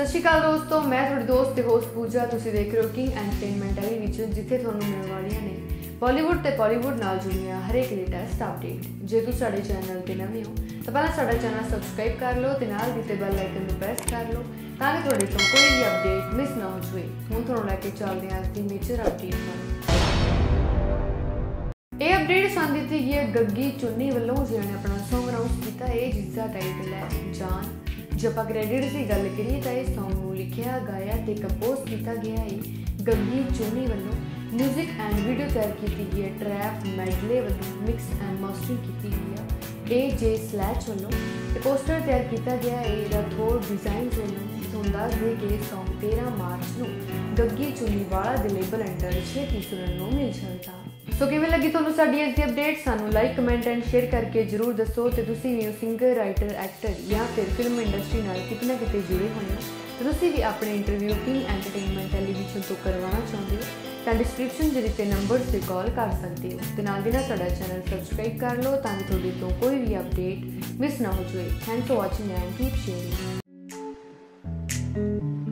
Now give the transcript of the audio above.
ਸ਼੍ਰੀ ਅਕਾਲ ਦੋਸਤੋ, मैं ਤੁਹਾਡੀ ਦੋਸਤ ਤੇ ਹੋਸਟ ਪੂਜਾ। ਤੁਸੀਂ ਦੇਖ ਰਹੇ ਹੋ ਕਿੰਗ ਐਂਟਰਟੇਨਮੈਂਟ ਟੈਲੀਵਿਜ਼ਨ, ਜਿੱਥੇ ਤੁਹਾਨੂੰ ਮਿਲਣ ਵਾਲੀਆਂ ਨੇ ਬਾਲੀਵੁੱਡ ਤੇ ਬਾਲੀਵੁੱਡ ਨਾਲ ਜੁੜੀਆਂ ਹਰੇਕ ਲੇਟੈਸਟ ਅਪਡੇਟ। ਜੇ ਤੁਸੀਂ ਸਾਡੇ ਚੈਨਲ ਤੇ ਨਵੇਂ ਹੋ ਤਾਂ ਪਹਿਲਾਂ ਸਾਡਾ ਚੈਨਲ ਸਬਸਕ੍ਰਾਈਬ ਕਰ ਲਓ ਤੇ ਨਾਲ ਦਿੱਤੇ ਬੈਲ ਆਈਕਨ ਨੂੰ ਪ੍ਰੈਸ ਕਰ ਲਓ ਤਾਂ ਕਿ ਤੁਹਾਡੇ ਤੋਂ ਕੋਈ ਵੀ ਅਪਡੇਟ ਮਿਸ ਨਾ ਹੋ ਜਾਵੇ। ਹੁਣ ਤੁਹਾਨੂੰ ਲੈ ਕੇ ਚੱਲਦੇ ਹਾਂ ਅੱਜ ਦੀ ਮੇਜਰ ਅਪਡੇਟ ਵੱਲ। ਇਹ ਅਪਡੇਟ ਸਾਨੂੰ ਦਿੱਤੀ ਗਈ ਹੈ ਗੱਗੀ ਚੁੰਨੀ ਵੱਲੋਂ, ਜਿਹਨੇ ਆਪਣਾ ਸੌਂਗ ਅਨਾਉਂਸ ਕੀਤਾ ਹੈ ਜਿਸਦਾ ਟਾਈਟਲ ਹੈ ਜਾਨ। जो आप क्रेडिट्स की गल करिए तो इस सॉन्ग को लिखिया गाया तो कंपोज किया गया है गग्गी चुन्नी वालों। म्यूजिक एंड वीडियो तैयार की गई है ट्रैप मेडले वालों, मिक्स एंड मास्टरिंग की गई है AJ स्लैच वालों। पोस्टर तैयार किया गया है राठौर डिजाइन वालों। दस दे के सॉन्ग 13 मार्च को गग्गी चुन्नी वाला दे लेबल अंडर 6 सुनने को मिल जाएगा। सो किवें लगी तुहानूं साडी अज दी अपडेट? सानूं लाइक कमेंट एंड शेयर करके जरूर दसो। तो तुसीं भी सिंगर राइटर एक्टर या फिर फिल्म इंडस्ट्री नाल किते ना किते जुड़े होए हो तो तुसीं भी अपने इंटरव्यू किंग एंटरटेनमेंट टैलीविजन तो करवाना चाहते हो तो डिस्क्रिप्शन दे दित्ते नंबर से कॉल कर सकते हो ते नाल दी नाल साडा चैनल सबसक्राइब कर लो ताकि तुहाडे तो कोई भी अपडेट मिस ना हो जाए। Thanks for watching and keep sharing.